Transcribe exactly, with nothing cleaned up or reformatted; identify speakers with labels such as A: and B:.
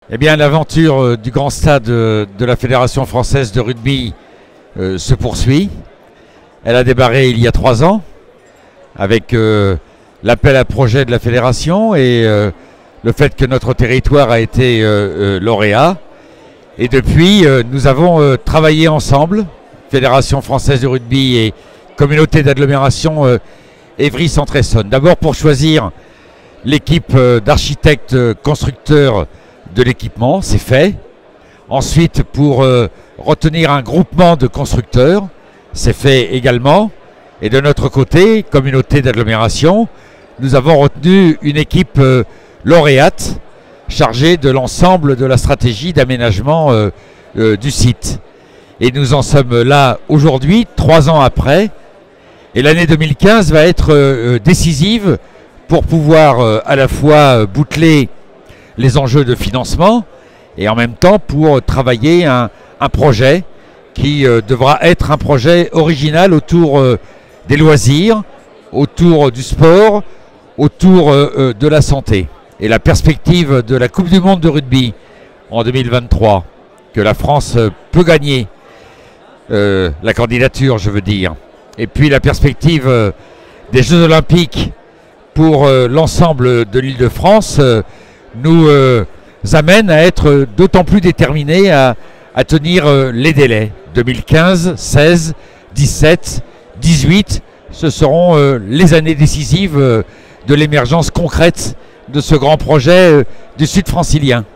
A: Eh bien, l'aventure euh, du grand stade euh, de la Fédération française de rugby euh, se poursuit. Elle a démarré il y a trois ans avec euh, l'appel à projet de la Fédération et euh, le fait que notre territoire a été euh, euh, lauréat. Et depuis, euh, nous avons euh, travaillé ensemble, Fédération française de rugby et communauté d'agglomération euh, Évry-Centre-Essonne. D'abord pour choisir l'équipe euh, d'architectes euh, constructeurs de l'équipement, c'est fait. Ensuite, pour euh, retenir un groupement de constructeurs, c'est fait également. Et de notre côté, communauté d'agglomération, nous avons retenu une équipe euh, lauréate chargée de l'ensemble de la stratégie d'aménagement euh, euh, du site. Et nous en sommes là aujourd'hui, trois ans après. Et l'année deux mille quinze va être euh, décisive pour pouvoir euh, à la fois euh, boucler les enjeux de financement et en même temps pour travailler un, un projet qui euh, devra être un projet original autour euh, des loisirs, autour du sport, autour euh, de la santé. Et la perspective de la Coupe du Monde de rugby en deux mille vingt-trois, que la France euh, peut gagner, euh, la candidature je veux dire, et puis la perspective euh, des Jeux Olympiques pour euh, l'ensemble de l'Île-de-France euh, nous euh, amène à être d'autant plus déterminés à, à tenir euh, les délais. deux mille quinze, seize, dix-sept, dix-huit, ce seront euh, les années décisives euh, de l'émergence concrète de ce grand projet euh, du Sud francilien.